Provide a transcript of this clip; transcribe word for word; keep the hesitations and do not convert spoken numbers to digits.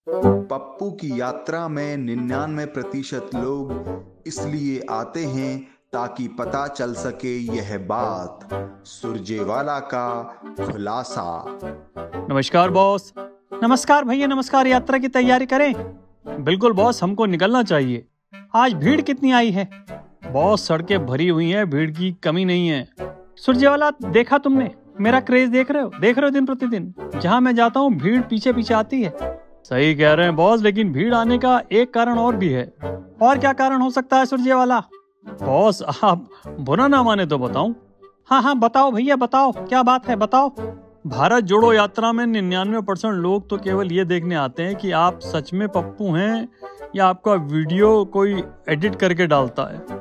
पप्पू की यात्रा में निन्यानवे प्रतिशत लोग इसलिए आते हैं ताकि पता चल सके यह बात। सुरजेवाला का खुलासा। नमस्कार बॉस। नमस्कार भैया, नमस्कार। यात्रा की तैयारी करें? बिल्कुल बॉस, हमको निकलना चाहिए। आज भीड़ कितनी आई है बॉस? सड़कें भरी हुई हैं, भीड़ की कमी नहीं है। सुरजेवाला, देखा तुमने मेरा क्रेज? देख रहे हो देख रहे हो दिन प्रतिदिन जहां मैं जाता हूँ भीड़ पीछे पीछे आती है। सही कह रहे हैं बॉस, लेकिन भीड़ आने का एक कारण और भी है। और क्या कारण हो सकता है सुरजेवाला? बॉस, आप बुरा ना माने तो बताऊं? हाँ हाँ बताओ भैया, बताओ क्या बात है, बताओ। भारत जोड़ो यात्रा में निन्यानवे परसेंट लोग तो केवल ये देखने आते हैं कि आप सच में पप्पू हैं या आपका वीडियो कोई एडिट करके डालता है।